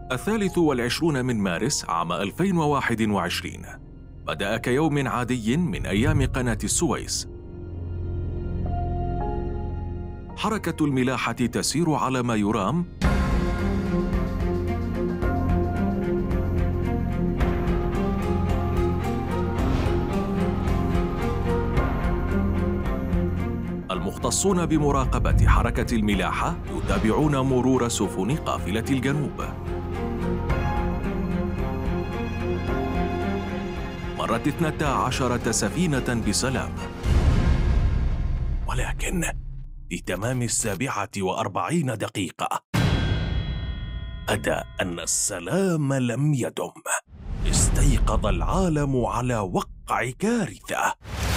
23 من مارس عام 2021 بدأ كيوم عادي من أيام قناة السويس. حركة الملاحة تسير على ما يرام المختصون بمراقبة حركة الملاحة يتابعون مرور سفن قافلة الجنوب. مرت 12 سفينة بسلام، ولكن في تمام 47 دقيقة بدا أن السلام لم يدم. استيقظ العالم على وقع كارثة.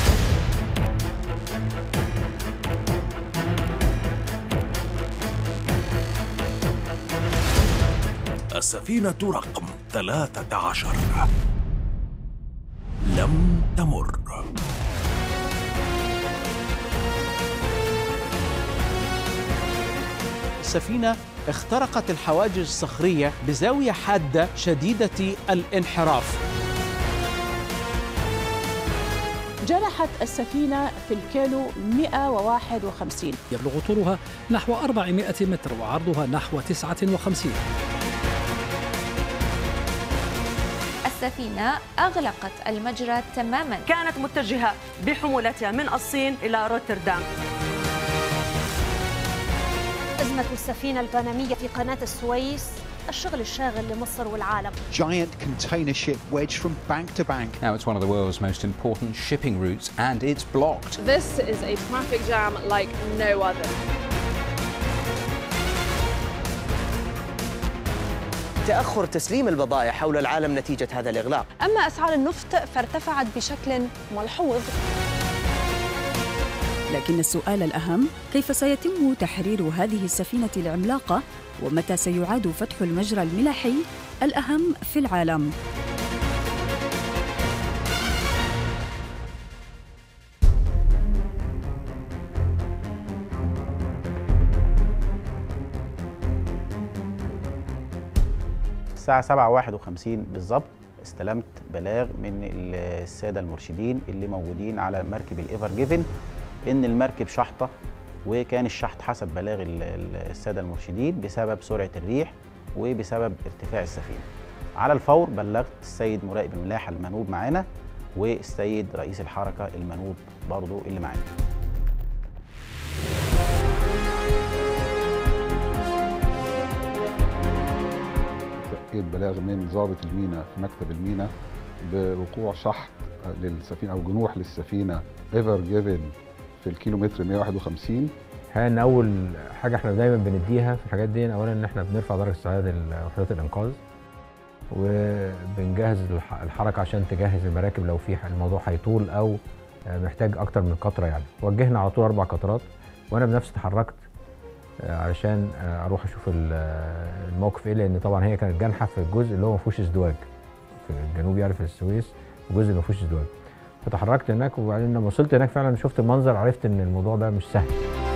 السفينة رقم 13 لم تمر. السفينة اخترقت الحواجز الصخرية بزاوية حادة شديدة الانحراف. جنحت السفينة في الكيلو 151. يبلغ طولها نحو 400 متر وعرضها نحو 59. السفينة أغلقت المجرى تماماً. كانت متجهة بحمولتها من الصين إلى روتردام. أزمة السفينة البنمية في قناة السويس الشغل الشاغل لمصر والعالم. Giant container ship wedged from bank to bank. Now it's one of the world's most important shipping routes and it's blocked. This is a traffic jam like no other. تأخر تسليم البضائع حول العالم نتيجة هذا الإغلاق. أما أسعار النفط فارتفعت بشكل ملحوظ. لكن السؤال الأهم كيف سيتم تحرير هذه السفينة العملاقة ومتى سيعاد فتح المجرى الملاحي الأهم في العالم؟ الساعة 7:51 بالظبط استلمت بلاغ من السادة المرشدين اللي موجودين على مركب الإيفر جيفن إن المركب شحطة، وكان الشحط حسب بلاغ السادة المرشدين بسبب سرعة الريح وبسبب ارتفاع السفينة. على الفور بلغت السيد مراقب الملاحة المنوب معانا والسيد رئيس الحركة المنوب برضو اللي معانا. بلاغ من ضابط الميناء في مكتب الميناء بوقوع شحط للسفينة أو جنوح للسفينة ايفر جيفن في الكيلومتر 151. ان اول حاجه احنا دايما بنديها في الحاجات دي اولا ان احنا بنرفع درجه استعداد وحدات الانقاذ، وبنجهز الحركه عشان تجهز المراكب لو في الموضوع هيطول او محتاج اكتر من قطره. يعني وجهنا على طول 4 قطرات، وانا بنفسي اتحركت علشان اروح اشوف الموقف ايه، لان طبعا هي كانت جانحه في الجزء اللي هو ما فيهوش ازدواج في الجنوب، يعني في السويس الجزء اللي ما فيهوش ازدواج. فتحركت هناك، وبعدين لما وصلت هناك فعلا شفت المنظر، عرفت ان الموضوع ده مش سهل.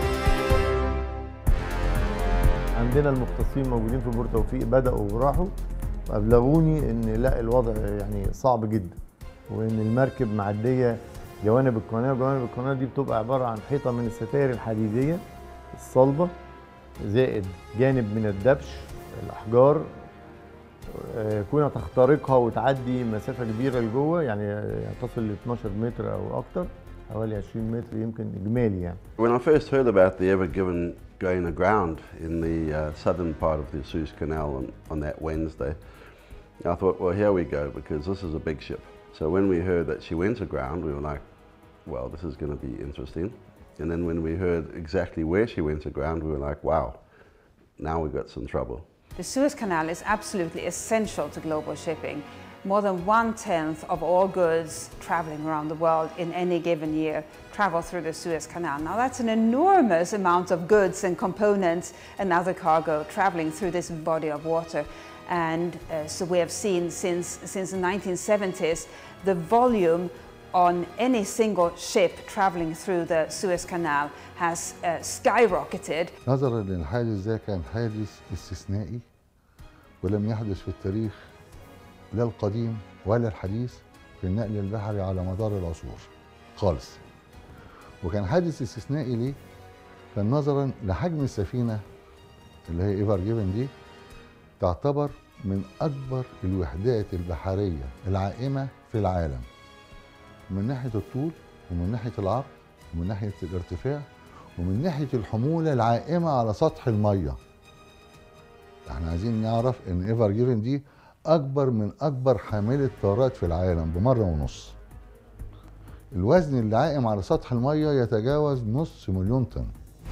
عندنا المختصين موجودين في بور توفيق بدأوا وراحوا وأبلغوني إن لا الوضع يعني صعب جدا، وإن المركب معدية جوانب القناة، وجوانب القناة دي بتبقى عبارة عن حيطة من الستائر الحديدية الصلبة زائد جانب من الدبش الأحجار، كنا تخترقها وتعدي مسافة كبيرة لجوه، يعني تصل ل 12 متر أو أكتر، حوالي 20 متر يمكن إجمالي يعني. When I first heard about the Ever Given going aground in the southern part of the Suez Canal on that Wednesday, I thought, well, here we go, because this is a big ship. So when we heard that she went aground, we were like, well, this is going to be interesting. And then when we heard exactly where she went aground, we were like, wow, now we've got some trouble. The Suez Canal is absolutely essential to global shipping. More than 1/10 of all goods traveling around the world in any given year travel through the Suez Canal. Now that's an enormous amount of goods and components and other cargo traveling through this body of water. And so we have seen since the 1970s, the volume on any single ship traveling through the Suez Canal has skyrocketed. نظرا للحادث ده كان حادث استثنائي ولم يحدث في التاريخ لا القديم ولا الحديث في النقل البحري على مدار العصور خالص. وكان حادث استثنائي ليه؟ كان نظرا لحجم السفينة اللي هي ايفر جيفن دي، تعتبر من أكبر الوحدات البحرية العائمة في العالم، من ناحية الطول ومن ناحية العرض ومن ناحية الارتفاع ومن ناحية الحمولة العائمة على سطح المية. احنا عايزين نعرف ان ايفر جيفن دي أكبر من أكبر حاملة طائرات في العالم بمرة ونص. الوزن اللي عائم على سطح المية يتجاوز 500,000 طن.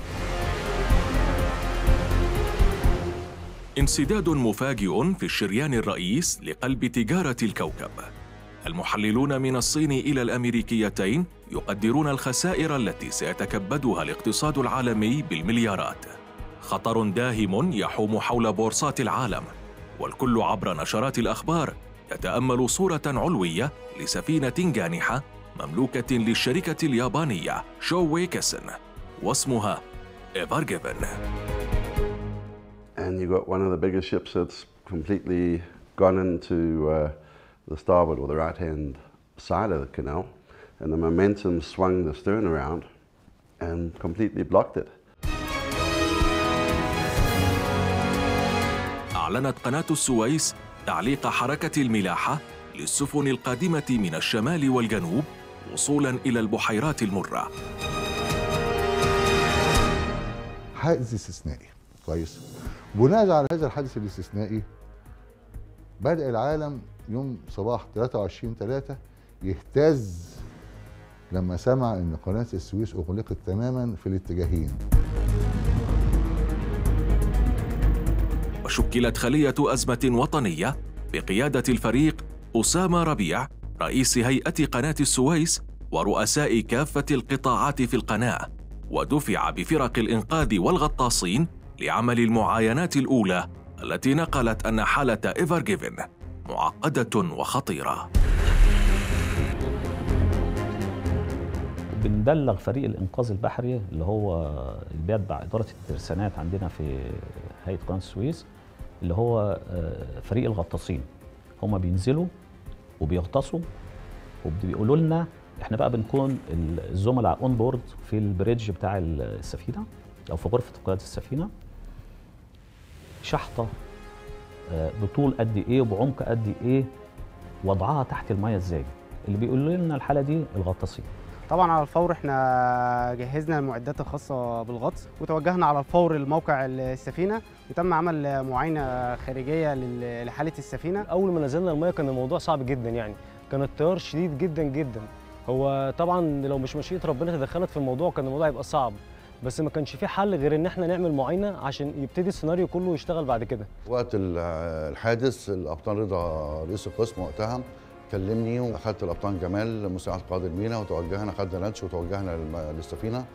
انسداد مفاجئ في الشريان الرئيس لقلب تجارة الكوكب. المحللون من الصين إلى الأمريكيتين يقدرون الخسائر التي سيتكبدها الاقتصاد العالمي بالمليارات. خطر داهم يحوم حول بورصات العالم، والكل عبر نشرات الأخبار يتأمل صورة علوية لسفينة جانحة مملوكة للشركة اليابانية شووي كيسن، واسمها ايفر جيفن. And you got one of the biggest ships that's completely gone into the starboard or the right-hand side of the canal, and the momentum swung the stern around and completely blocked it. أعلنت قناة السويس تعليق حركة الملاحة للسفن القادمة من الشمال والجنوب وصولاً إلى البحيرات المرة. حادث استثنائي كويس. بناء على هذا الحادث الاستثنائي بدأ العالم يوم صباح 23/3 يهتز لما سمع ان قناة السويس اغلقت تماما في الاتجاهين. وشكلت خلية أزمة وطنية بقيادة الفريق أسامة ربيع رئيس هيئة قناة السويس ورؤساء كافة القطاعات في القناة، ودفع بفرق الإنقاذ والغطاسين لعمل المعاينات الأولى التي نقلت أن حالة ايفر جيفن معقدة وخطيرة. بنبلغ فريق الإنقاذ البحري اللي هو اللي بيتبع إدارة الترسانات عندنا في هيئة قناة السويس، اللي هو فريق الغطاسين. هم بينزلوا وبيغطسوا وبيقولوا لنا، احنا بقى بنكون الزملاء اون بورد في البريدج بتاع السفينة أو في غرفة قيادة السفينة، شحطة بطول قد ايه وبعمق قد ايه، وضعها تحت المياه ازاي. اللي بيقولوا لنا الحالة دي الغطاسين. طبعا على الفور احنا جهزنا المعدات الخاصة بالغطس وتوجهنا على الفور لموقع السفينة، وتم عمل معاينة خارجية لحالة السفينة. أول ما نزلنا المياه كان الموضوع صعب جدا، يعني كان التيار شديد جدا جدا. هو طبعا لو مش مشيئة ربنا تدخلت في الموضوع كان الموضوع هيبقى صعب، بس ما كانش في حل غير ان احنا نعمل معاينة عشان يبتدي السيناريو كله يشتغل بعد كده. وقت الحادث القبطان رضا رئيس القسم وقتها كلمني، واخدت القبطان جمال مساعد قائد المينا وتوجهنا، خدنا لانش وتوجهنا للسفينه.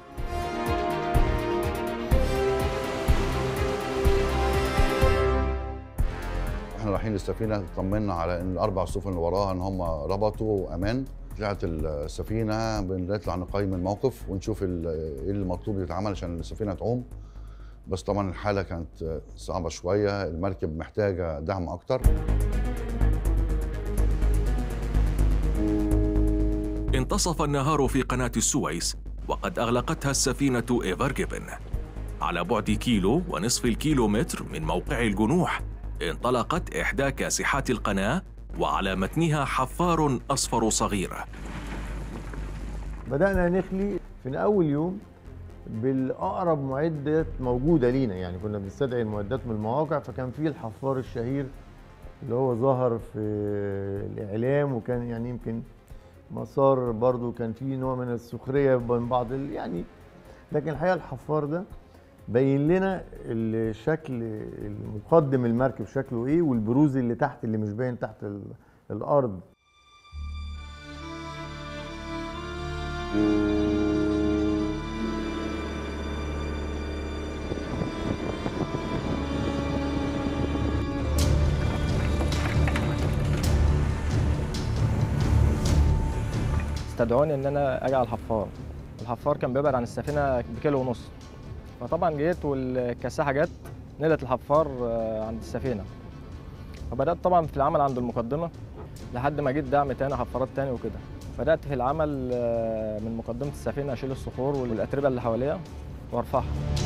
احنا رايحين للسفينه، اطمنا على ان الاربع سفن اللي وراها ان هم ربطوا امان. طلعت السفينه، بنطلع نقيم الموقف ونشوف ايه اللي مطلوب يتعمل عشان السفينه تعوم. بس طبعا الحاله كانت صعبه شويه، المركب محتاجه دعم اكتر. انتصف النهار في قناة السويس وقد أغلقتها السفينة ايفر جيفن. على بعد 1.5 كيلومتر من موقع الجنوح انطلقت إحدى كاسحات القناة وعلى متنها حفار أصفر صغير. بدأنا نخلي في أول يوم بالأقرب معدات موجودة لينا، يعني كنا بنستدعي المعدات من المواقع، فكان في الحفار الشهير اللي هو ظهر في الإعلام، وكان يعني يمكن مسار برضو كان فيه نوع من السخرية بين بعض يعني، لكن الحقيقة الحفار ده بين لنا الشكل المقدم المركب شكله ايه، والبروز اللي تحت اللي مش باين تحت الأرض. استدعوني ان انا اجي على الحفار. الحفار كان بيبعد عن السفينه بكيلو ونص، فطبعا جيت والكساحه جت نزلت الحفار عند السفينه، وبدأت طبعا في العمل عند المقدمة لحد ما جيت دعم تاني حفارات تاني وكده. بدأت في العمل من مقدمة السفينة أشيل الصخور والأتربة اللي حواليها وارفعها.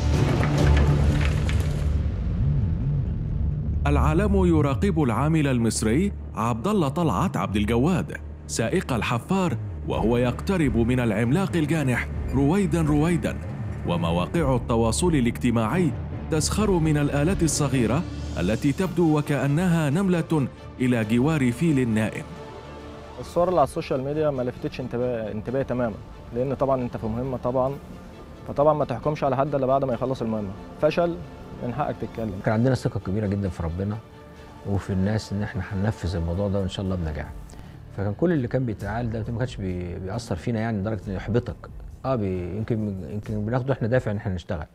العالم يراقب العامل المصري عبد الله طلعت عبد الجواد سائق الحفار وهو يقترب من العملاق الجانح رويدا رويدا، ومواقع التواصل الاجتماعي تسخر من الآلات الصغيرة التي تبدو وكأنها نملة إلى جوار فيل نائم. الصور اللي على السوشيال ميديا ما لفتتش انتباهي تماما، لأن طبعا أنت في مهمة فطبعا ما تحكمش على حد إلا بعد ما يخلص المهمة. فشل من حقك تتكلم. كان عندنا ثقة كبيرة جدا في ربنا وفي الناس إن إحنا هننفذ الموضوع ده وإن شاء الله بنجاح. فكان كل اللي كان بيتعال ده ما كانش بيأثر فينا يعني لدرجة إنه يحبطك. يمكن بناخده إحنا دافع إن إحنا نشتغل.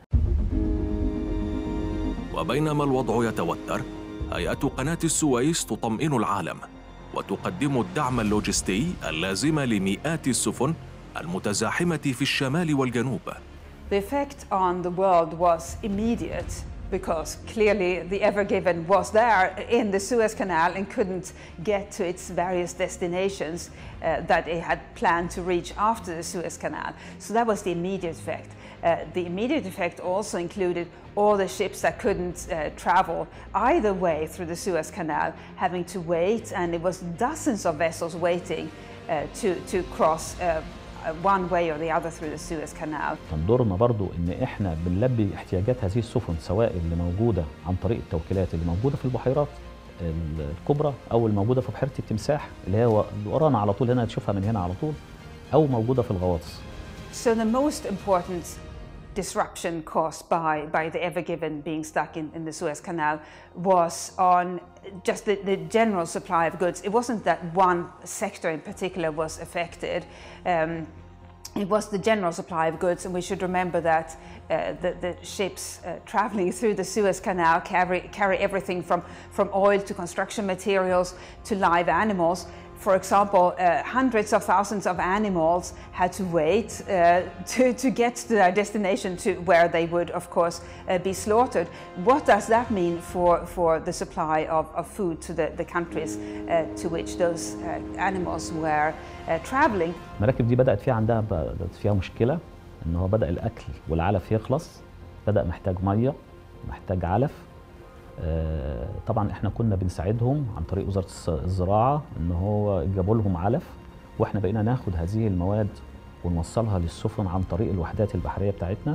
وبينما الوضع يتوتر، هيئة قناة السويس تطمئن العالم وتقدم الدعم اللوجستي اللازم لمئات السفن المتزاحمة في الشمال والجنوب. The effect on the world was immediate because clearly the Ever Given was there in the Suez Canal and couldn't get to its various destinations that it had planned to reach after the Suez Canal. So that was the immediate effect. The immediate effect also included all the ships that couldn't travel either way through the Suez Canal, having to wait, and it was dozens of vessels waiting to cross one way or the other through the Suez Canal. كان دورنا برضو ان احنا بنلبي احتياجات هذه السفن، سواء اللي موجوده عن طريق التوكيلات اللي موجوده في البحيرات الكبرى او الموجوده في بحيره التمساح اللي هي ورانا على طول، هنا تشوفها من هنا على طول، او موجوده في الغواص. So the most important disruption caused by the Ever Given being stuck in the Suez Canal was on just the general supply of goods. It wasn't that one sector in particular was affected. It was the general supply of goods, and we should remember that the ships traveling through the Suez Canal carry everything from oil to construction materials to live animals. For example, hundreds of thousands of animals had to wait to get to their destination, to where they would, of course, be slaughtered. What does that mean for the supply of food to the countries to which those animals were traveling? المراكب دي بدأت فيها مشكلة، إن هو بدأ الأكل والعلف يخلص، بدأ محتاج مية، محتاج علف. طبعا احنا كنا بنساعدهم عن طريق وزارة الزراعة ان هو جابوا لهم علف، واحنا بقينا ناخد هذه المواد ونوصلها للسفن عن طريق الوحدات البحرية بتاعتنا.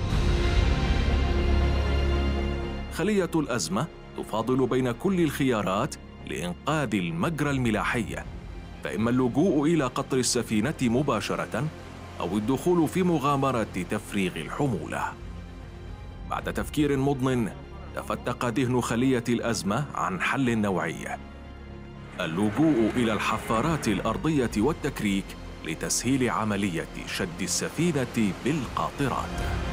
خلية الأزمة تفاضل بين كل الخيارات لإنقاذ المجرى الملاحي، فإما اللجوء إلى قطر السفينة مباشرة أو الدخول في مغامرة تفريغ الحمولة. بعد تفكير مضن تفتق ذهن خلية الأزمة عن حل نوعي: اللجوء إلى الحفارات الأرضية والتكريك لتسهيل عملية شد السفينة بالقاطرات.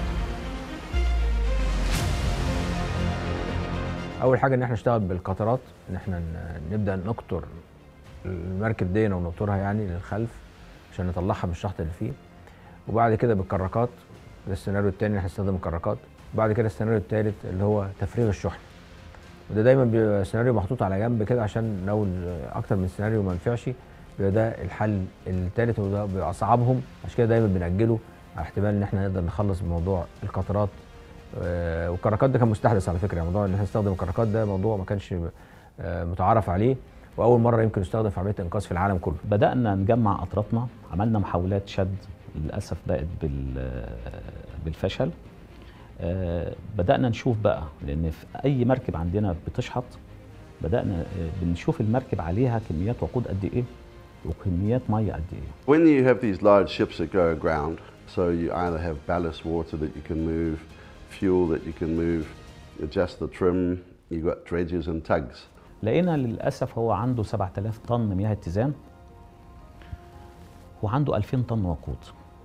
أول حاجة إن احنا نشتغل بالقاطرات، إن احنا نبدأ نقطر المركب دي ونقطرها يعني للخلف عشان نطلعها من الشحط اللي فيه، وبعد كده بالكراكات. ده السيناريو التاني، احنا نستخدم الكراكات. بعد كده السيناريو الثالث اللي هو تفريغ الشحن، وده دايما بيبقى سيناريو محطوط على جنب كده عشان لو اكتر من سيناريو ما نفعش بيبقى ده الحل الثالث، وده بيبقى اصعبهم. عشان كده دايما بنأجله على احتمال ان احنا نقدر نخلص بموضوع القطرات. والكراكات ده كان مستحدث على فكره، موضوع ان احنا نستخدم الكراكات ده موضوع ما كانش متعارف عليه، واول مره يمكن يستخدم في عمليه انقاذ في العالم كله. بدأنا نجمع اطرافنا، عملنا محاولات شد للاسف بقت بالفشل. بدأنا نشوف بقى، لأن في أي مركب عندنا بتشحط بدأنا بنشوف المركب عليها كميات وقود قد إيه وكميات مية قد إيه. When you have these large ships that go aground, so you either have ballast water that you can move, fuel that you can move, adjust the trim, you've got dredges and tugs. لقينا للأسف هو عنده 7000 طن مياه اتزان وعنده 2000 طن وقود.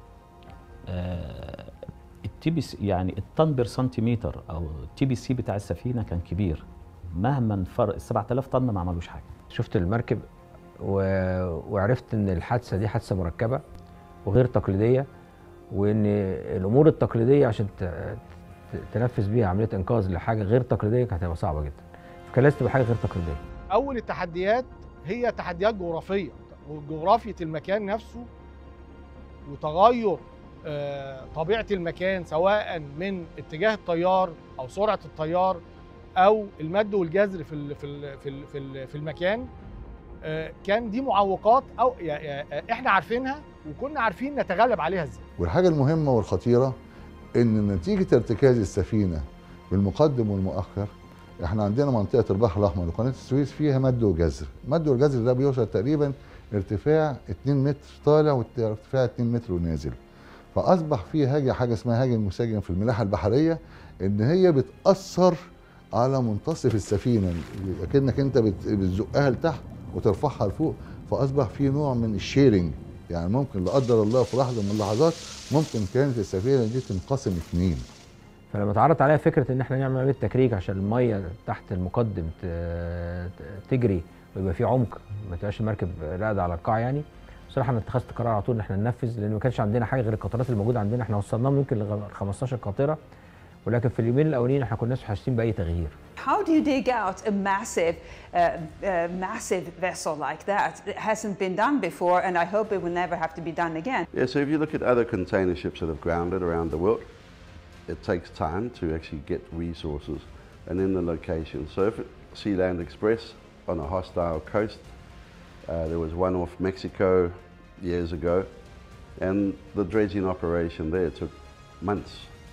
التي بي سي يعني الطن بير سنتيمتر او التي بي سي بتاع السفينه كان كبير، مهما فرق ال 7000 طن ما عملوش حاجه. شفت المركب وعرفت ان الحادثه دي حادثه مركبه وغير تقليديه، وان الامور التقليديه عشان تنفذ بيها عمليه انقاذ لحاجه غير تقليديه كانت هتبقى صعبه جدا، فكان لازم تبقى حاجه غير تقليديه. اول التحديات هي تحديات جغرافيه، وجغرافيه المكان نفسه وتغير طبيعه المكان، سواء من اتجاه التيار او سرعه التيار او المد والجزر في المكان. كان دي معوقات او احنا عارفينها وكنا عارفين نتغلب عليها ازاي. والحاجه المهمه والخطيره ان نتيجه ارتكاز السفينه بالمقدم والمؤخر، احنا عندنا منطقه البحر الاحمر وقناه السويس فيها مد وجزر، المد والجزر ده بيوصل تقريبا ارتفاع 2 متر طالع وارتفاع 2 متر ونازل. فاصبح في حاجه اسمها هاجم مساجم في الملاحه البحريه، ان هي بتاثر على منتصف السفينه، اكنك انت بتزقها لتحت وترفعها لفوق، فاصبح في نوع من الشيرنج، يعني ممكن لا قدر الله في لحظه من اللحظات ممكن كانت السفينه دي تنقسم 2. فلما اتعرضت عليها فكره ان احنا نعمل عمليه تكريك عشان الميه تحت المقدم تجري ويبقى في عمق، ما تبقاش المركب راقده على القاع يعني، بصراحه انا اتخذت قرار على طول ان احنا ننفذ، لان ما كانش عندنا حاجه غير القطارات الموجوده عندنا. احنا وصلناهم يمكن ل 15 قاطره، ولكن في اليومين الاولين احنا كناش حاسين باي تغيير. How do you dig out a massive vessel like that? It hasn't been done before, and I hope it will never have to be done again. Yeah, so if you look at other container ships that have grounded around the world, it takes time to actually get resources and then the location. So if Sealand Express on a hostile coast, there was one off Mexico years ago, and the dredging operation there took months.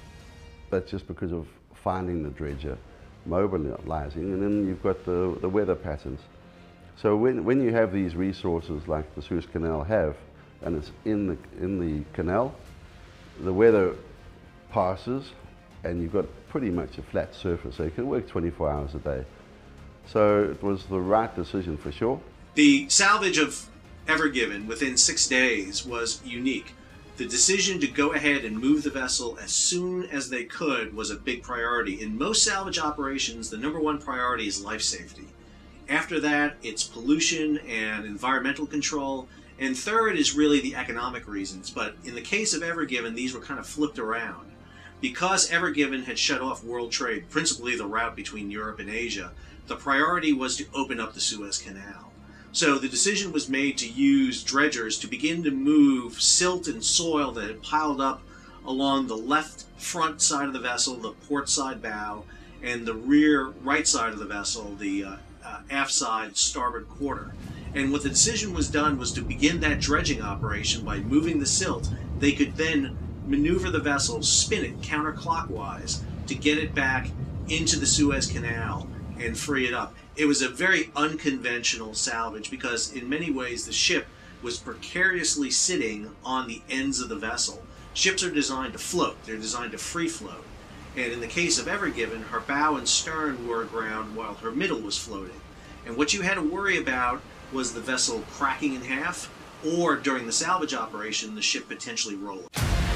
That's just because of finding the dredger, mobilizing, and then you've got the weather patterns. So when you have these resources like the Suez Canal have, and it's in the canal, the weather passes, and you've got pretty much a flat surface, so you can work 24 hours a day. So it was the right decision for sure. The salvage of Ever Given within 6 days was unique. The decision to go ahead and move the vessel as soon as they could was a big priority. In most salvage operations, the #1 priority is life safety. After that, it's pollution and environmental control. And third is really the economic reasons. But in the case of Ever Given, these were kind of flipped around. Because Ever Given had shut off world trade, principally the route between Europe and Asia, the priority was to open up the Suez Canal. So the decision was made to use dredgers to begin to move silt and soil that had piled up along the left front side of the vessel, the port side bow, and the rear right side of the vessel, the aft side starboard quarter. And what the decision was done was to begin that dredging operation by moving the silt. They could then maneuver the vessel, spin it counterclockwise to get it back into the Suez Canal and free it up. It was a very unconventional salvage because in many ways the ship was precariously sitting on the ends of the vessel. Ships are designed to float, they're designed to free float. And in the case of Ever Given, her bow and stern were aground while her middle was floating. And what you had to worry about was the vessel cracking in half, or during the salvage operation, the ship potentially rolling.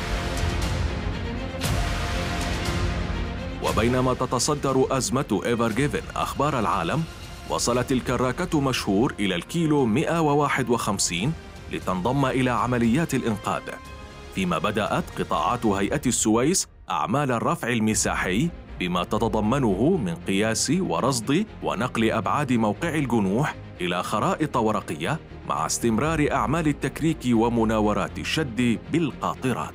وبينما تتصدر أزمة إيفر جيفن أخبار العالم، وصلت الكراكة مشهور إلى الكيلو 151 لتنضم إلى عمليات الإنقاذ، فيما بدأت قطاعات هيئة السويس أعمال الرفع المساحي بما تتضمنه من قياس ورصد ونقل أبعاد موقع الجنوح إلى خرائط ورقية، مع استمرار أعمال التكريك ومناورات الشد بالقاطرات.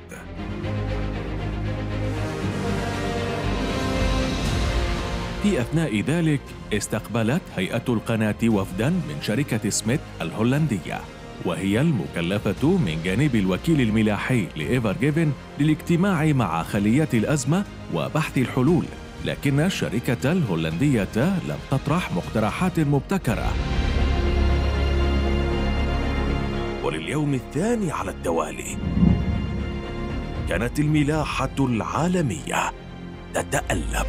في أثناء ذلك استقبلت هيئة القناة وفداً من شركة سميث الهولندية، وهي المكلفة من جانب الوكيل الملاحي لإيفر جيفن للاجتماع مع خليات الأزمة وبحث الحلول، لكن الشركة الهولندية لم تطرح مقترحات مبتكرة. ولليوم الثاني على التوالي كانت الملاحة العالمية تتألم.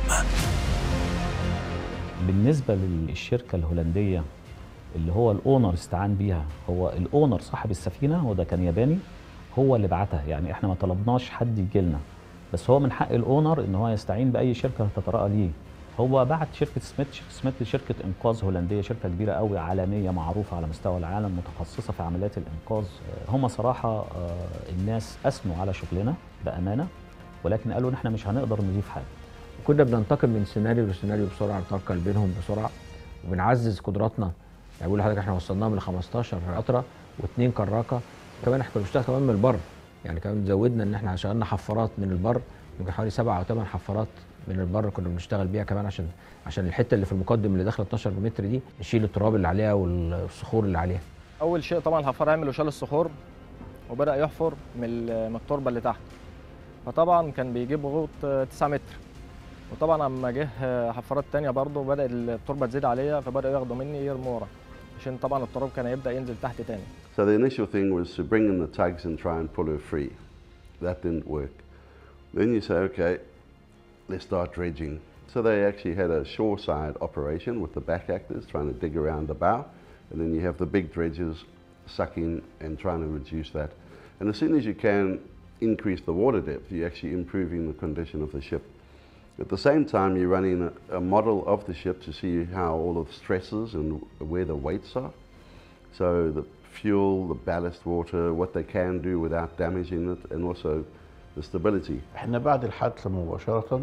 بالنسبة للشركة الهولندية اللي هو الأونر استعان بيها، هو الأونر صاحب السفينة وده كان ياباني، هو اللي بعتها، يعني احنا ما طلبناش حد يجي لنا، بس هو من حق الأونر ان هو يستعين بأي شركة تتراءى ليه. هو بعت شركة سميث. سميث شركة إنقاذ هولندية، شركة كبيرة قوي عالمية معروفة على مستوى العالم، متخصصة في عمليات الإنقاذ. هم صراحة الناس أثنوا على شغلنا بأمانة، ولكن قالوا ان احنا مش هنقدر نضيف حاجة. كنا بننتقل من سيناريو لسيناريو بسرعه، نتنقل بينهم بسرعه، وبنعزز قدراتنا. يعني بقول لحضرتك احنا وصلناهم ل 15 قطره و2 كراكه، كمان احنا كنا بنشتغل كمان من البر، يعني كمان زودنا ان احنا شغلنا حفارات من البر، يمكن حوالي 7 أو 8 حفارات من البر كنا بنشتغل بيها كمان عشان الحته اللي في المقدم اللي داخله 12 متر دي نشيل التراب اللي عليها والصخور اللي عليها. اول شيء طبعا الحفار عمل وشال الصخور وبدا يحفر من التربه اللي تحت، فطبعا كان بيجيب غوط 9 متر، وطبعا اما جه حفارات تانية برضه بدا التربه تزيد عليها فبداوا ياخدوا مني يرموا ورا عشان طبعا التراب كان هيبدا ينزل تحت تاني. So the initial thing was to bring in the tugs and try and pull her free. That didn't work. Then you say, okay, let's start dredging. So they actually had a shoreside operation with the back actors trying to dig around the bow, and then you have the big dredgers sucking and trying to reduce that. And as soon as you can increase the water depth, you're actually improving the condition of the ship. At the same time, you're running a model of the ship to see how all of the stresses and where the weights are. So the fuel, the ballast water, what they can do without damaging it, and also the stability. احنا بعد الحادثة مباشرة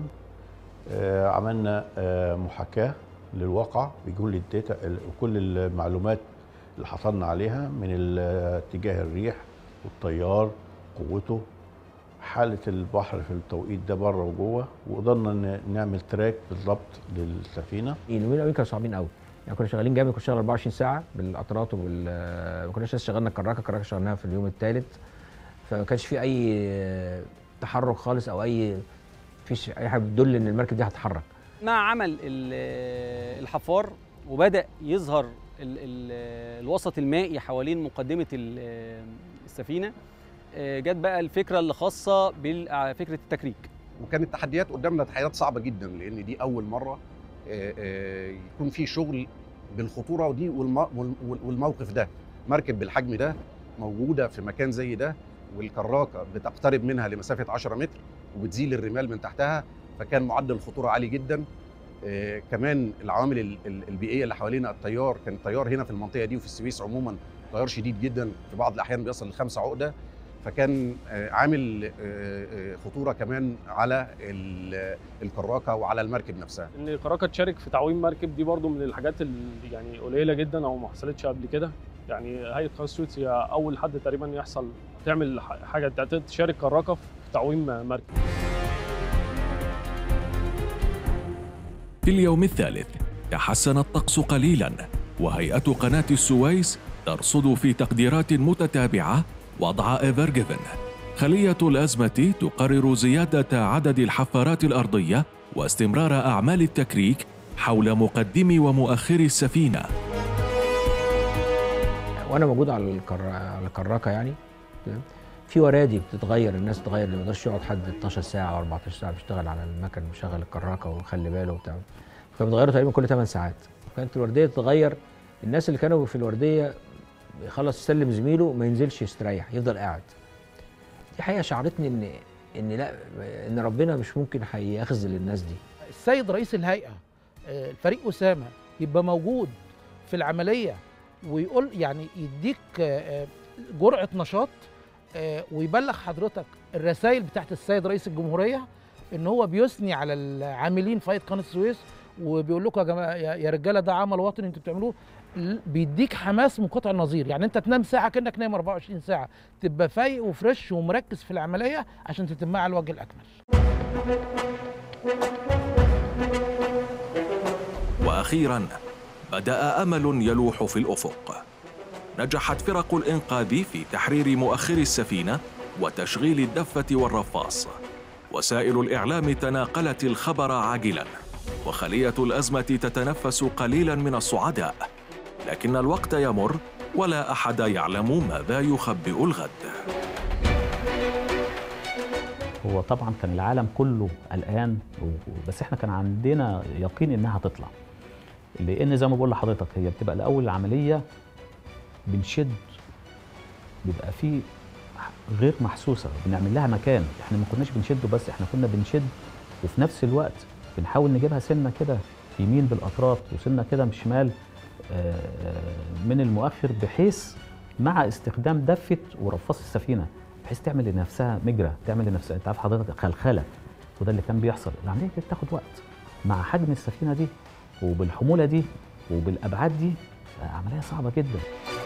عملنا محاكاة للواقع بكل الداتا وكل المعلومات اللي حصلنا عليها من اتجاه الريح والتيار، قوته، حالة البحر في التوقيت ده بره وجوه، وقدرنا نعمل تراك بالظبط للسفينة. اليومين الاولين كانوا صعبين قوي، يعني كنا شغالين جامد، كنا شغالين 24 ساعة بالقطرات ما كناش لسه شغلنا الكراكة شغلناها في اليوم الثالث، فما كانش في أي تحرك خالص أو مفيش أي حاجة بتدل إن المركب دي هتتحرك. مع عمل الحفار وبدأ يظهر الوسط المائي حوالين مقدمة السفينة، جت بقى الفكرة اللي خاصة بفكرة التكريك. وكانت التحديات قدامنا تحديات صعبة جدا، لأن دي أول مرة يكون في شغل بالخطورة ودي والموقف ده، مركب بالحجم ده موجودة في مكان زي ده، والكراكة بتقترب منها لمسافة 10 متر وبتزيل الرمال من تحتها، فكان معدل الخطورة عالي جدا. كمان العوامل البيئية اللي حوالينا، التيار، كان التيار هنا في المنطقة دي وفي السويس عموما تيار شديد جدا، في بعض الأحيان بيصل ل5 عقدة، فكان عامل خطورة كمان على الكراكة وعلى المركب نفسها. ان الكراكة تشارك في تعويم مركب دي برضو من الحاجات اللي يعني قليلة جدا او ما حصلتش قبل كده، يعني هيئة قناة السويس هي أول حد تقريبا تعمل حاجة تشارك كراكة في تعويم مركب. في اليوم الثالث تحسن الطقس قليلا، وهيئة قناة السويس ترصد في تقديرات متتابعة وضع ايفر جيفن. خلية الأزمة تقرر زيادة عدد الحفارات الأرضية واستمرار أعمال التكريك حول مقدم ومؤخر السفينة. وانا موجود على الكراكه، يعني في ورادي بتتغير، الناس تتغير، ما يقدرش يقعد حد 12 ساعه او 14 ساعه بيشتغل على المكن ويشغل الكراكه ويخلي باله وبتاع، فكانوا بيتغيروا تقريبا كل 8 ساعات، وكانت الورديه تتغير، الناس اللي كانوا في الورديه يخلص يسلم زميله ما ينزلش يستريح، يفضل قاعد. دي حقيقه شعرتني ان لا، ان ربنا مش ممكن هيخذل الناس دي. السيد رئيس الهيئه الفريق اسامه يبقى موجود في العمليه ويقول، يعني يديك جرعه نشاط ويبلغ حضرتك الرسائل بتاعت السيد رئيس الجمهوريه ان هو بيثني على العاملين في هيئه قناه السويس، وبيقول لكم يا جماعه يا رجاله ده عمل وطني انتوا بتعملوه، بيديك حماس منقطع النظير. يعني انت تنام ساعه كانك نايم 24 ساعه، تبقى فايق وفريش ومركز في العمليه عشان تتمها على الوجه الاكمل. واخيرا بدأ أمل يلوح في الأفق. نجحت فرق الإنقاذ في تحرير مؤخر السفينة وتشغيل الدفة والرفاص. وسائل الإعلام تناقلت الخبر عاجلاً، وخلية الأزمة تتنفس قليلاً من الصعداء، لكن الوقت يمر ولا أحد يعلم ماذا يخبئ الغد. هو طبعاً كان العالم كله قلقان، بس احنا كان عندنا يقين إنها تطلع، لان زي ما بقول لحضرتك هي بتبقى الاول العمليه بنشد، بيبقى في غير محسوسه، بنعمل لها مكان، احنا ما كناش بنشد بس، احنا كنا بنشد وفي نفس الوقت بنحاول نجيبها سنه كده يمين بالاطراف وسنه كده شمال من المؤخر، بحيث مع استخدام دفه ورفاص السفينه بحيث تعمل لنفسها مجرى، تعمل لنفسها، انت عارف حضرتك، خلخله، وده اللي كان بيحصل. العمليه دي بتاخد وقت مع حجم السفينه دي وبالحموله دي، وبالابعاد دي عمليه صعبه جدا.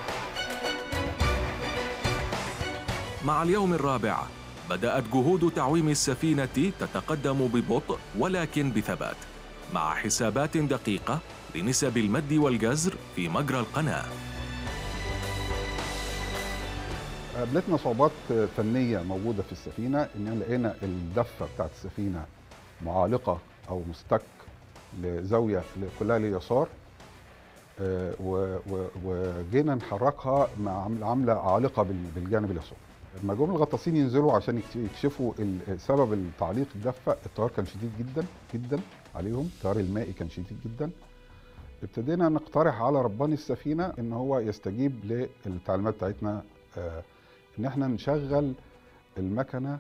مع اليوم الرابع بدأت جهود تعويم السفينة تتقدم ببطء ولكن بثبات، مع حسابات دقيقة لنسب المد والجزر في مجرى القناة. قابلتنا صعوبات فنية موجودة في السفينة، إن لقينا الدفة بتاعت السفينة معالقة أو مستك لزاوية كلها لليسار، وجينا نحركها مع عاملة عالقة بالجانب اليسار. لما جم الغطاسين ينزلوا عشان يكشفوا سبب التعليق الدفة، التيار كان شديد جدا جدا عليهم، التيار المائي كان شديد جدا. ابتدينا نقترح على ربان السفينة إن هو يستجيب للتعليمات بتاعتنا، إن احنا نشغل المكنة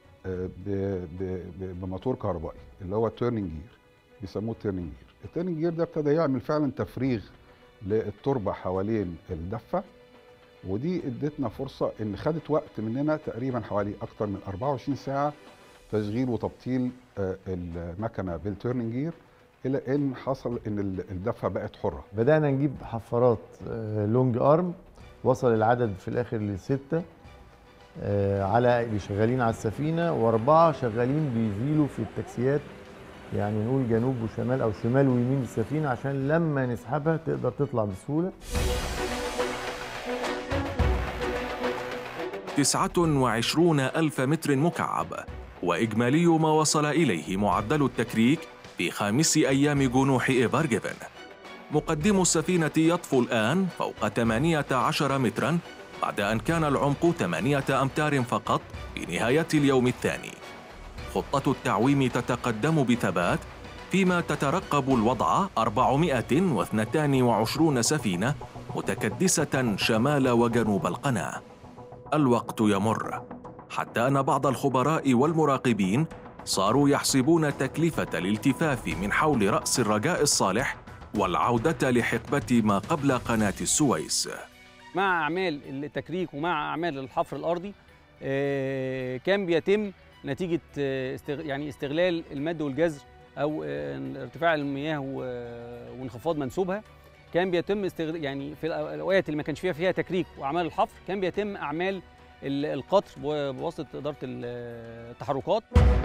بموتور كهربائي اللي هو التيرنينج جير، بيسموه التيرنينج جير. التيرنينج جير ده ابتدى يعمل فعلا تفريغ للتربة حوالين الدفة، ودي ادتنا فرصة ان خدت وقت مننا تقريبا حوالي اكتر من 24 ساعة تشغيل وتبطيل المكنة بالتيرنينج جير، الى ان حصل ان الدفة بقت حرة. بدأنا نجيب حفارات لونج ارم، وصل العدد في الاخر ل6 على اللي شغالين على السفينة، و4 شغالين بيزيلوا في التاكسيات، يعني نقول جنوب وشمال او شمال ويمين السفينة، عشان لما نسحبها تقدر تطلع بسهولة. 29,000 متر مكعب، وإجمالي ما وصل إليه معدل التكريك في 5 أيام جنوح إيفر جيفن. مقدم السفينة يطفو الآن فوق 18 متراً، بعد أن كان العمق 8 أمتار فقط في نهاية اليوم الثاني. خطة التعويم تتقدم بثبات، فيما تترقب الوضع 422 سفينة متكدسة شمال وجنوب القناة. الوقت يمر، حتى أن بعض الخبراء والمراقبين صاروا يحسبون تكلفة الالتفاف من حول رأس الرجاء الصالح والعودة لحقبة ما قبل قناة السويس. مع أعمال التكريك ومع أعمال الحفر الأرضي كان بيتم نتيجة يعني استغلال المد والجزر أو ارتفاع المياه وانخفاض منسوبها، كان بيتم يعني في الأوقات اللي ما كانش فيها تكريك وأعمال الحفر كان بيتم أعمال القطر بواسطة إدارة التحركات.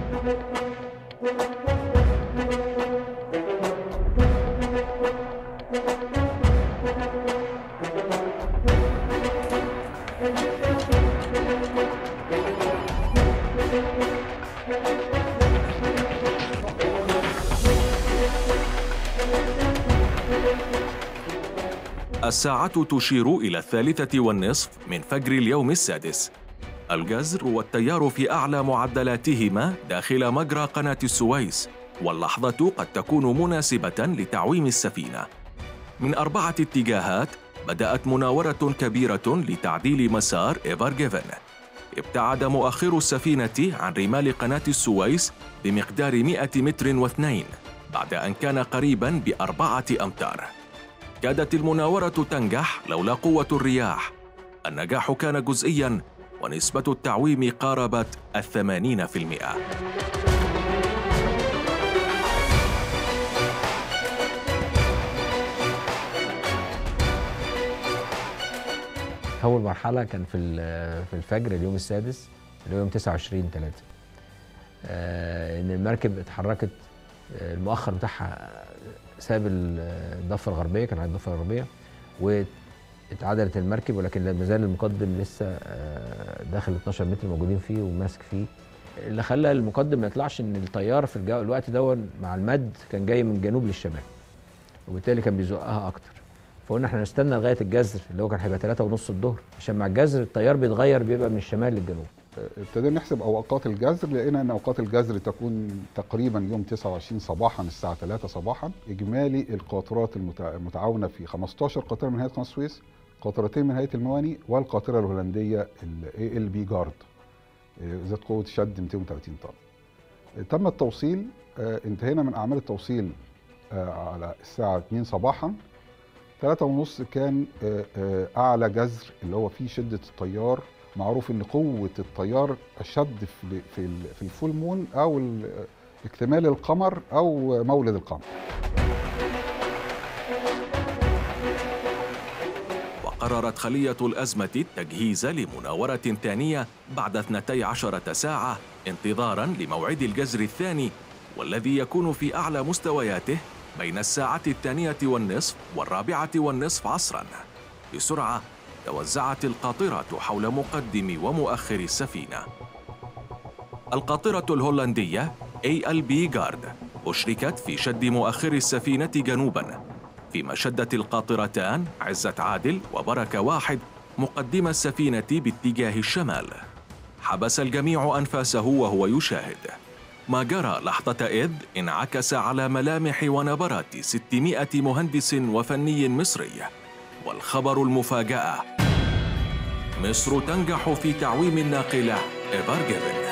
الساعة تشير إلى 3:30 من فجر اليوم السادس. الجزر والتيار في أعلى معدلاتهما داخل مجرى قناة السويس، واللحظة قد تكون مناسبة لتعويم السفينة. من 4 اتجاهات بدأت مناورة كبيرة لتعديل مسار إيفر جيفن. ابتعد مؤخر السفينة عن رمال قناة السويس بمقدار 100 متر و2، بعد أن كان قريباً ب4 أمتار. كادت المناورة تنجح لولا قوة الرياح. النجاح كان جزئياً، ونسبة التعويم قاربت 80%. أول مرحلة كان في الفجر اليوم السادس اللي هو يوم 29/3، إن المركب اتحركت، المؤخر بتاعها ساب الضفة الغربية، كان على الضفة الغربية، واتعدلت المركب، ولكن ما زال المقدم لسه داخل 12 متر موجودين فيه وماسك فيه. اللي خلى المقدم ما يطلعش ان التيار في الوقت ده مع المد كان جاي من الجنوب للشمال، وبالتالي كان بيزقها اكتر. فقلنا احنا نستنى لغايه الجزر اللي هو كان هيبقى 3:30 الظهر، عشان مع الجزر التيار بيتغير، بيبقى من الشمال للجنوب. ابتدينا نحسب اوقات الجزر، لقينا ان اوقات الجزر تكون تقريبا يوم 29 صباحا الساعه 3 صباحا. اجمالي القاطرات المتعاونه في 15 قاطره من هيئه قناه السويس، قاطرتين من هيئه المواني، والقاطره الهولنديه ALB جارد ذات قوه شد 230 طن. تم التوصيل، انتهينا من اعمال التوصيل على الساعه 2 صباحا. 3:30 كان اعلى جزر اللي هو فيه شده التيار. معروف ان قوه التيار الشد في الفول مون او اكتمال القمر او مولد القمر. وقررت خلية الأزمة التجهيز لمناورة ثانية بعد 12 ساعة انتظاراً لموعد الجزر الثاني، والذي يكون في أعلى مستوياته بين الساعة 2:30 و4:30 عصراً. بسرعة توزعت القاطرة حول مقدم ومؤخر السفينة. القاطرة الهولندية ALB جارد أشركت في شد مؤخر السفينة جنوباً، فيما شدت القاطرتان عزة عادل وبركة واحد مقدم السفينة باتجاه الشمال. حبس الجميع أنفاسه وهو يشاهد. ما جرى لحظة إذ انعكس على ملامح ونبرات 600 مهندس وفني مصري. والخبر المفاجأة: مصر تنجح في تعويم الناقلة إيفر جيفن.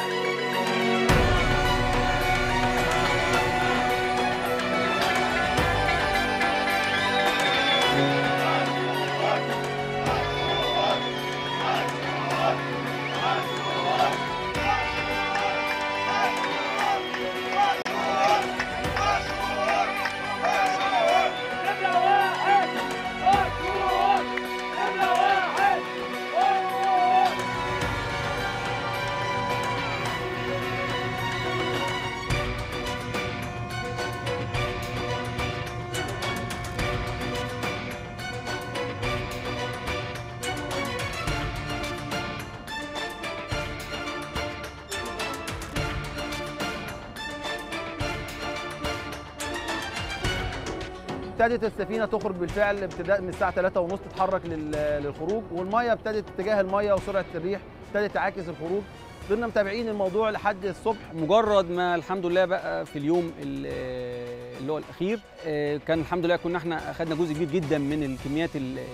ابتدت السفينه تخرج بالفعل ابتداء من الساعه 3:30 تتحرك للخروج، والميه ابتدت اتجاه الميه وسرعه الريح ابتدت تعاكس الخروج. فضلنا متابعين الموضوع لحد الصبح. مجرد ما الحمد لله بقى في اليوم اللي هو الاخير كان الحمد لله كنا احنا اخذنا جزء كبير جدا من الكميات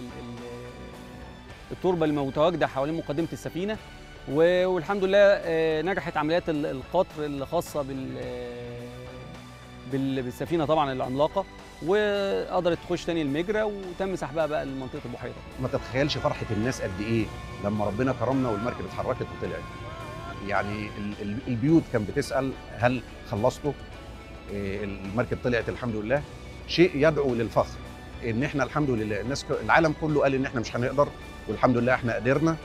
التربه المتواجده حوالين مقدمه السفينه، والحمد لله نجحت عمليات القطر الخاصه بالسفينه طبعا العملاقه، وقدرت تخش تاني المجرى وتم سحبها بقى لمنطقه البحيره. ما تتخيلش فرحه الناس قد ايه لما ربنا كرمنا والمركب اتحركت وطلعت. يعني البيوت كانت بتسال هل خلصتوا؟ المركب طلعت الحمد لله. شيء يدعو للفخر ان احنا الحمد لله الناس العالم كله قال ان احنا مش هنقدر، والحمد لله احنا قدرنا،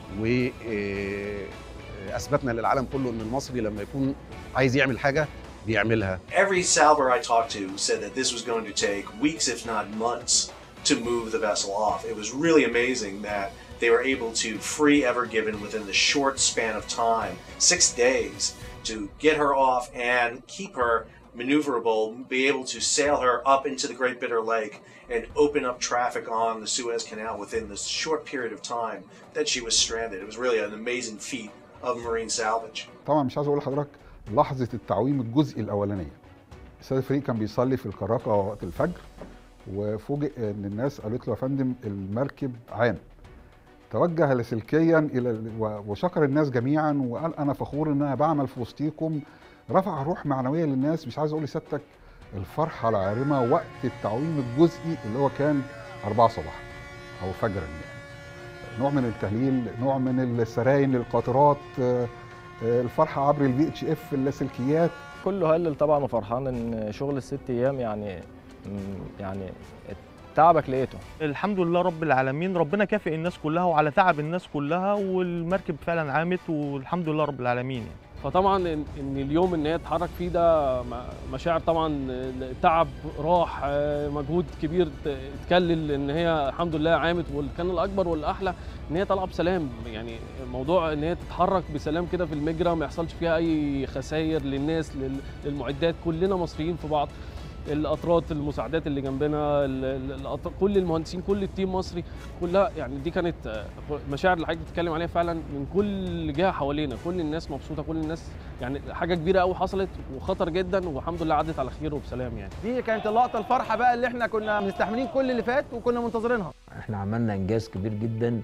واثبتنا للعالم كله ان المصري لما يكون عايز يعمل حاجه بيعملها. Every salver I talked to said that this was going to take weeks, if not months, to move the vessel off. It was really amazing that they were able to free Ever Given within the short span of time, 6 days, to get her off and keep her maneuverable, be able to sail her up into the Great Bitter Lake and open up traffic on the Suez Canal within this short period of time that she was stranded. It was really an amazing feat of marine salvage. طبعا مش عايز اقول لحضرتك لحظه التعويم الجزء الاولانيه. السيد الفريق كان بيصلي في الكراكه وقت الفجر، وفوجئ ان الناس قالت له يا فندم المركب عام. توجه لاسلكيا الى وشكر الناس جميعا وقال انا فخور ان انا بعمل في وسطيكم. رفع روح معنويه للناس. مش عايز اقول لسيادتك الفرحه العارمه وقت التعويم الجزئي اللي هو كان 4 صباحا او فجرا، يعني نوع من التهليل، نوع من السراين للقاطرات، الفرحه عبر الVHF اللاسلكيات. كله هلل طبعا وفرحان ان شغل ال6 ايام يعني تعبك لقيته. الحمد لله رب العالمين، ربنا كافئ الناس كلها وعلى تعب الناس كلها، والمركب فعلا عامت والحمد لله رب العالمين يعني. فطبعا ان اليوم ان هي تتحرك فيه ده مشاعر طبعا، تعب راح، مجهود كبير اتكلل ان هي الحمد لله عامت، والكان الاكبر والاحلى ان هي طالعه بسلام. يعني موضوع ان هي تتحرك بسلام كده في المجرى ما يحصلش فيها اي خسائر للناس للمعدات، كلنا مصريين في بعض، الاطرات المساعدات اللي جنبنا، كل المهندسين، كل التيم مصري كلها. يعني دي كانت مشاعر اللي حضرتك بتتكلم عليها فعلا من كل جهه حوالينا، كل الناس مبسوطه، كل الناس يعني حاجه كبيره قوي حصلت وخطر جدا، والحمد لله عدت على خير وبسلام. يعني دي كانت اللقطه الفرحه بقى اللي احنا كنا مستحملين كل اللي فات وكنا منتظرينها. احنا عملنا انجاز كبير جدا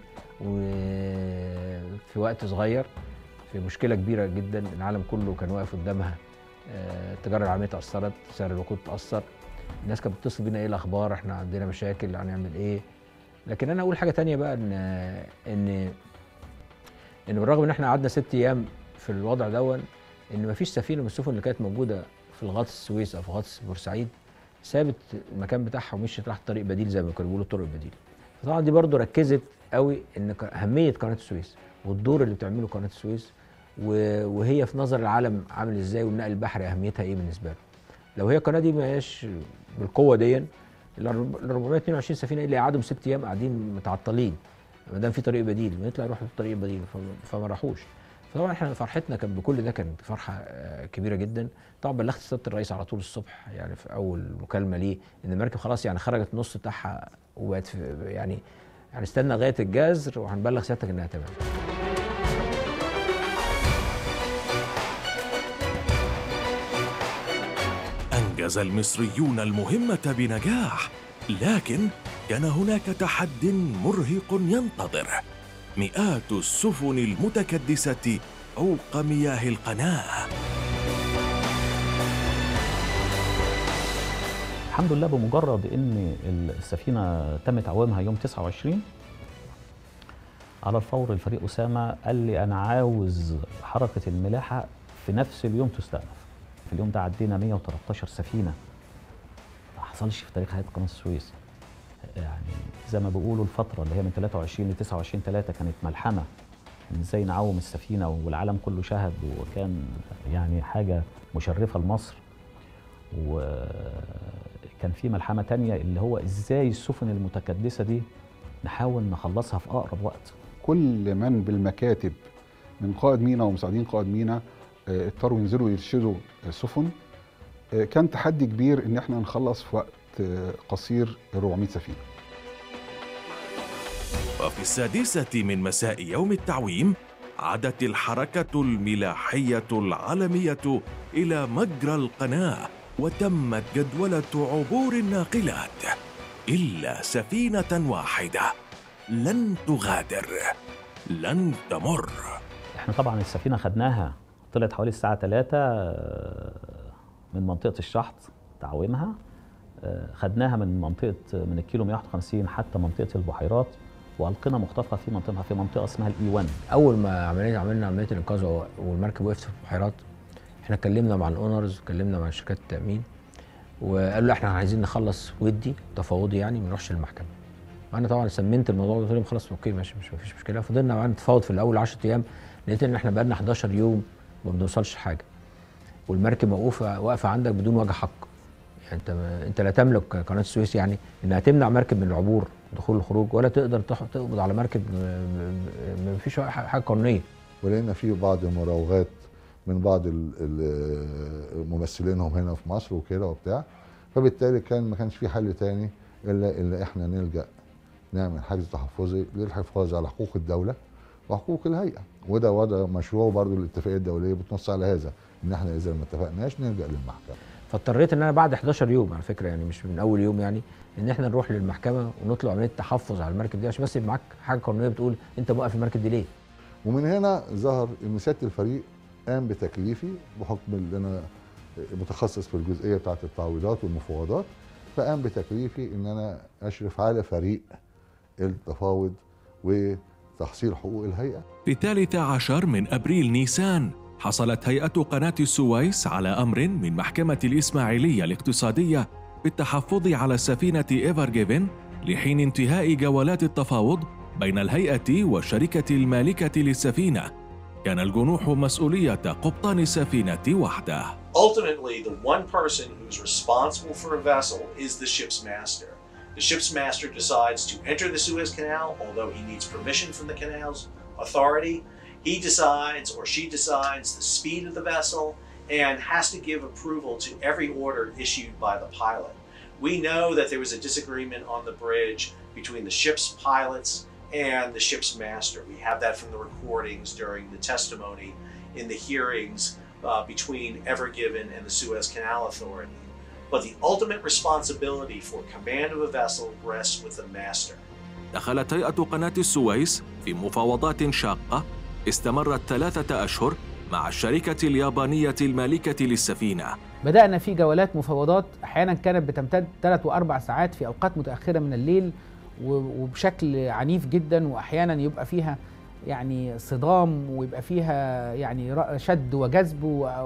وفي وقت صغير في مشكله كبيره جدا العالم كله كان واقف قدامها. التجاره العالميه تاثرت، سعر الوقود تاثر، الناس كانت بتتصل بينا ايه الاخبار، احنا عندنا مشاكل، هنعمل ايه. لكن انا اقول حاجه تانية بقى ان بالرغم ان احنا قعدنا 6 ايام في الوضع دون، ان مفيش سفينه من السفن اللي كانت موجوده في الغاطس السويس او في غاطس بورسعيد سابت المكان بتاعها ومشيت راحت طريق بديل زي ما كانوا بيقولوا الطرق البديل. فطبعا دي برضو ركزت قوي ان اهميه قناه السويس والدور اللي بتعمله قناه السويس، وهي في نظر العالم عامل ازاي، والنقل البحري اهميتها ايه بالنسبه له. لو هي القناه دي ما هياش بالقوه دي، ال 422 سفينه اللي قعدوا 6 ايام قاعدين متعطلين، ما دام في طريق بديل نطلع نروح في الطريق البديل، فما راحوش. فطبعا احنا فرحتنا كان بكل ده، كانت فرحه كبيره جدا. طبعا بلغت سياده الرئيس على طول الصبح يعني في اول مكالمه ليه ان المركب خلاص يعني خرجت نص بتاعها وبقت يعني هنستنى لغايه الجزر وهنبلغ سيادتك انها تمام. أنجز المصريون المهمة بنجاح، لكن كان هناك تحد مرهق ينتظر: مئات السفن المتكدسة فوق مياه القناة. الحمد لله بمجرد ان السفينه تم تعويمها يوم 29 على الفور الفريق اسامه قال لي انا عاوز حركه الملاحه في نفس اليوم تستأنف. في اليوم ده عدينا 113 سفينه، ما حصلش في تاريخ هيئه قناه السويس. يعني زي ما بيقولوا الفتره اللي هي من 23 ل 29/3 كانت ملحمه ان ازاي نعوم السفينه، والعالم كله شهد، وكان يعني حاجه مشرفه لمصر. وكان في ملحمه تانية اللي هو ازاي السفن المتكدسه دي نحاول نخلصها في اقرب وقت. كل من بالمكاتب من قائد مينا ومساعدين قائد مينا اضطروا ينزلوا يرشدوا السفن. كان تحدي كبير ان احنا نخلص في وقت قصير 400 سفينه. وفي 6 من مساء يوم التعويم عادت الحركة الملاحية العالمية إلى مجرى القناة، وتمت جدولة عبور الناقلات، إلا سفينة واحدة لن تغادر، لن تمر. احنا طبعا السفينة خدناها، طلعت حوالي الساعة 3 من منطقة الشحط تعويمها. خدناها من الكيلو 151 حتى منطقة البحيرات، والقينا مخطفه في منطقه اسمها الاي 1. اول ما عملنا عمليه الانقاذ والمركب وقفت في البحيرات، احنا اتكلمنا مع الاونرز واتكلمنا مع شركات التامين، وقالوا لا احنا عايزين نخلص ودي تفاوضي يعني ما نروحش للمحكمه. وانا طبعا سمنت الموضوع ده، قلت لهم خلاص اوكي ماشي مفيش مشكله. فضلنا معانا نتفاوض في الاول 10 ايام، لقيت ان احنا بقالنا 11 يوم ما بنوصلش حاجه، والمركب واقفه عندك بدون وجه حق. يعني انت لا تملك قناه السويس يعني انها تمنع مركب من العبور دخول الخروج، ولا تقدر تقبض على مركب ما فيش حاجه قانونيه. ولقينا في بعض المراوغات من بعض ممثلينهم هنا في مصر وكده وبتاع، فبالتالي ما كانش في حل تاني الا احنا نلجا نعمل حجز تحفظي للحفاظ على حقوق الدوله وحقوق الهيئه، وده وضع مشروع برضه الاتفاقيه الدوليه بتنص على هذا، ان احنا اذا ما اتفقناش نلجا للمحكمه. فاضطريت ان انا بعد 11 يوم على فكره، يعني مش من اول يوم يعني، ان احنا نروح للمحكمه ونطلب عمليه تحفظ على المركب دي، عشان بس يبقى معاك حاجه قانونيه بتقول انت موقف المركب دي ليه. ومن هنا ظهر ان سياده الفريق قام بتكليفي بحكم ان انا متخصص في الجزئيه بتاعه التعويضات والمفاوضات، فقام بتكليفي ان انا اشرف على فريق التفاوض وتحصيل حقوق الهيئه. في 13 من ابريل نيسان حصلت هيئة قناة السويس على أمر من محكمة الإسماعيلية الاقتصادية بالتحفظ على سفينة إيفر جيفن لحين انتهاء جولات التفاوض بين الهيئة والشركة المالكة للسفينة. كان الجنوح مسؤولية قبطان السفينة وحده. Ultimately, the one person who's responsible for a vessel is the ship's master. The ship's master decides to enter the Suez Canal, although he needs permission from the canal's authority. He decides or she decides the speed of the vessel and has to give approval to every order issued by the pilot. We know that there was a disagreement on the bridge between the ship's pilots and the ship's master. We have that from the recordings during the testimony in the hearings between Ever Given and the Suez Canal Authority. But the ultimate responsibility for command of a vessel rests with the master. دخلت هيئة قناة السويس في مفاوضات شاقة استمرت 3 أشهر مع الشركة اليابانية المالكة للسفينة. بدأنا في جولات مفاوضات أحيانا كانت بتمتد 3 و4 ساعات في أوقات متأخرة من الليل وبشكل عنيف جدا، وأحيانا يبقى فيها يعني صدام ويبقى فيها يعني شد وجذب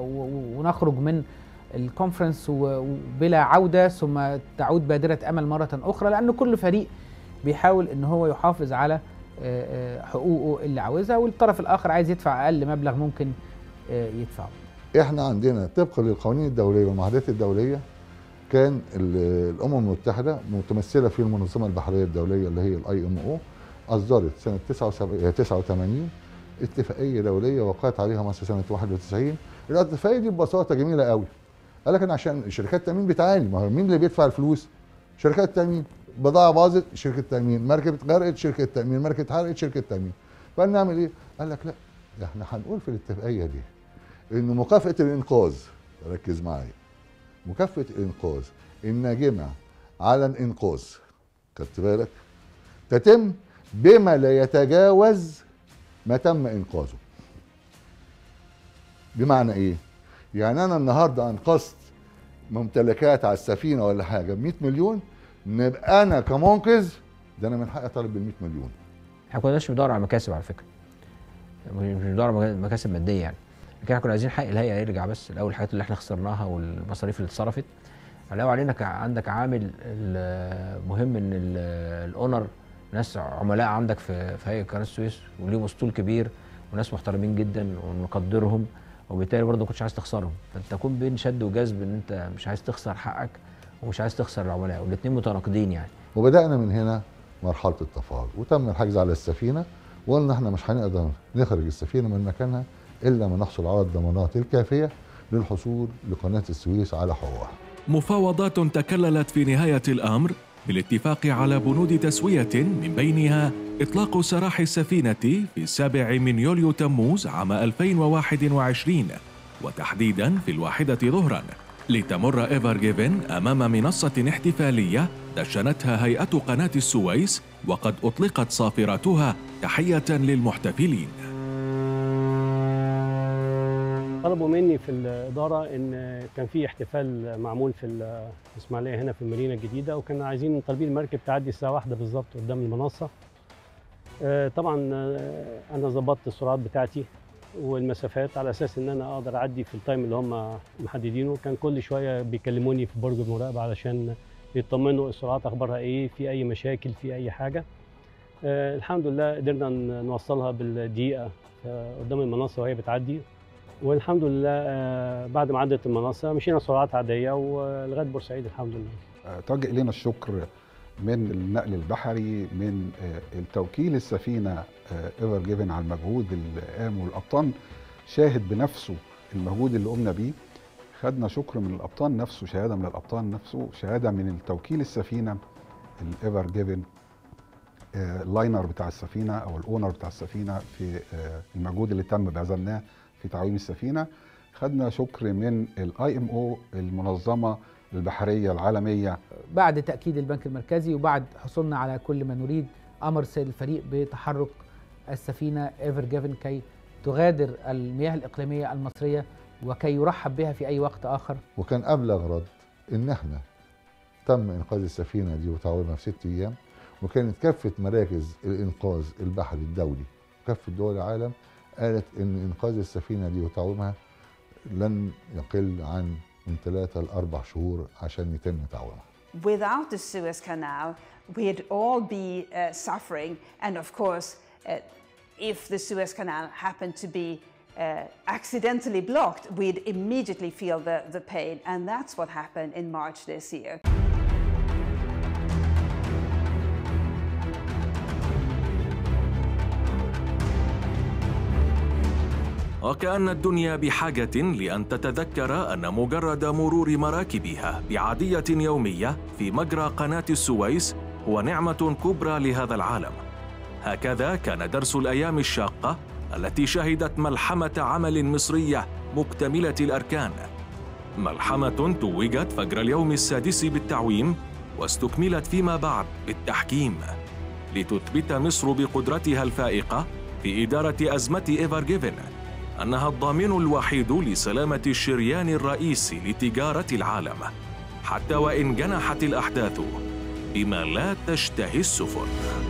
ونخرج من الكونفرنس بلا عودة ثم تعود بادرة أمل مرة أخرى، لأن كل فريق بيحاول ان هو يحافظ على حقوقه اللي عاوزها، والطرف الاخر عايز يدفع اقل مبلغ ممكن يدفعه. احنا عندنا طبقا للقوانين الدوليه والمعاهدات الدوليه كان الامم المتحده متمثله في المنظمه البحريه الدوليه اللي هي IMO اصدرت سنه 89 اتفاقيه دوليه وقعت عليها مصر سنه 91. الاتفاقيه دي ببساطه جميله قوي. قال لك انا عشان شركات التامين بتعاني، ما هو مين اللي بيدفع الفلوس؟ شركات التامين. بضاعه باظت شركه تامين، مركب اتغرقت شركه تامين، مركب اتحرقت شركه تامين. فقال نعمل ايه؟ قال لك لا احنا هنقول في الاتفاقيه دي ان مكافاه الانقاذ، ركز معايا، مكافاه الانقاذ الناجمه على الانقاذ، خدت بالك؟ تتم بما لا يتجاوز ما تم انقاذه. بمعنى ايه؟ يعني انا النهارده انقذت ممتلكات على السفينه ولا حاجه ب 100 مليون، نبقى انا كمنقذ ده انا من حقي اطالب بال 100 مليون. احنا كناش بندور على مكاسب على فكره، مش بندور على مكاسب ماديه يعني، لكن احنا كنا عايزين حق الهيئه يرجع. بس الاول الحاجات اللي احنا خسرناها والمصاريف اللي اتصرفت، علاوه علينا عندك عامل مهم ان الاونر ناس عملاء عندك في هيئه قناه السويس وليهم اسطول كبير وناس محترمين جدا ونقدرهم، وبالتالي برضه ما كنتش عايز تخسرهم، فانت تكون بين شد وجذب ان انت مش عايز تخسر حقك ومش عايز تخسر العملاء، والاثنين متناقضين يعني. وبدانا من هنا مرحله التفاوض، وتم الحجز على السفينه، وقلنا احنا مش هنقدر نخرج السفينه من مكانها الا ما نحصل على الضمانات الكافيه للحصول لقناه السويس على حقوقها. مفاوضات تكللت في نهايه الامر بالاتفاق على بنود تسويه، من بينها إطلاق سراح السفينة في 7 يوليو تموز عام 2021، وتحديداً في 1 ظهراً، لتمر إيفر جيفن أمام منصة احتفالية دشنتها هيئة قناة السويس، وقد أطلقت صافرتها تحية للمحتفلين. طلبوا مني في الإدارة إن كان في احتفال معمول في الإسماعيلية هنا في المدينة الجديدة، وكانوا عايزين طالبين المركب تعدي الساعة 1 بالظبط قدام المنصة. طبعا أنا ظبطت السرعات بتاعتي والمسافات على أساس إن أنا أقدر أعدي في التايم اللي هم محددينه. كان كل شوية بيكلموني في برج المراقبة علشان يطمنوا السرعات أخبارها إيه، في أي مشاكل، في أي حاجة. الحمد لله قدرنا نوصلها بالدقيقة قدام المنصة وهي بتعدي، والحمد لله بعد ما عدت المنصة مشينا سرعات عادية ولغاية بورسعيد الحمد لله. توجه إلينا الشكر من النقل البحري، من التوكيل السفينة ايفر جيفن على المجهود اللي قامه القبطان، شاهد بنفسه المجهود اللي قمنا بيه. خدنا شكر من القبطان نفسه، شهادة من القبطان نفسه، شهادة من التوكيل السفينة الايفر جيفن اللاينر بتاع السفينة أو الأونر بتاع السفينة في المجهود اللي تم بذلناه في تعويم السفينة. خدنا شكر من IMO المنظمة البحرية العالمية. بعد تأكيد البنك المركزي وبعد حصولنا على كل ما نريد، أمر سيد الفريق بتحرك السفينة ايفر جيفن كي تغادر المياه الإقليمية المصرية وكي يرحب بها في أي وقت آخر. وكان أبلغ رد إن احنا تم إنقاذ السفينة دي وتعويمها في 6 أيام، وكانت كافة مراكز الإنقاذ البحري الدولي كافة دول العالم قالت إن إنقاذ السفينة دي وتعويمها لن يقل عن من 3 ل 4 شهور عشان يتم تعويمها. Without the Suez Canal, we'd all be suffering, and of course, if the Suez Canal happened to be accidentally blocked, we'd immediately feel the pain, and that's what happened in March this year. وكأن الدنيا بحاجة لأن تتذكر أن مجرد مرور مراكبها بعادية يومية في مجرى قناة السويس هو نعمة كبرى لهذا العالم. هكذا كان درس الأيام الشاقة التي شهدت ملحمة عمل مصرية مكتملة الأركان، ملحمة توجت فجر اليوم السادس بالتعويم واستكملت فيما بعد بالتحكيم، لتثبت مصر بقدرتها الفائقة في إدارة أزمة ايفر جيفن أنها الضامن الوحيد لسلامة الشريان الرئيسي لتجارة العالم، حتى وإن جنحت الأحداث بما لا تشتهي السفن.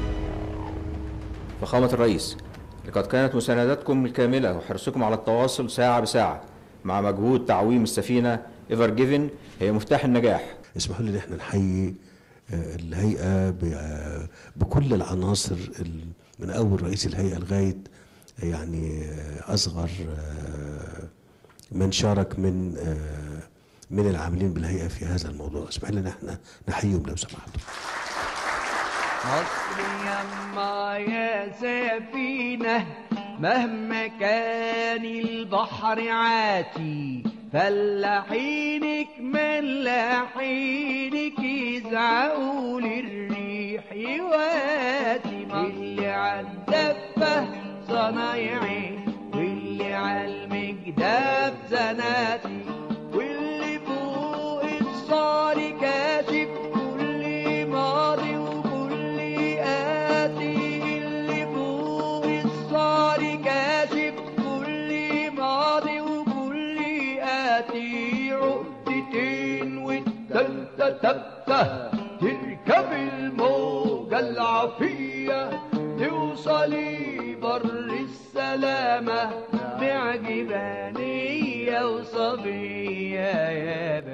فخامة الرئيس، لقد كانت مساندتكم الكاملة وحرصكم على التواصل ساعة بساعة مع مجهود تعويم السفينة ايفر جيفن هي مفتاح النجاح. اسمحوا لي ان احنا نحيي الهيئة بكل العناصر من أول رئيس الهيئة لغاية يعني أصغر من شارك من العاملين بالهيئة في هذا الموضوع. اسمح لنا احنا نحييهم لو سمحتوا. مصر يما يا سفينة مهما كان البحر عاتي، فلاحينك ملاحينك يزعقوا للريح يواتي. اللي عالدفة صنايعي واللي عالمجداب زناتي، واللي فوق الصار كاشف كل ماضي وكل آتي. اللي فوق الصار كاشف كل ماضي وكل آتي. عقدتين والتالتة تبتة تركب الموجة العافية، توصلي بر السلامة بعجبانية وصبية يا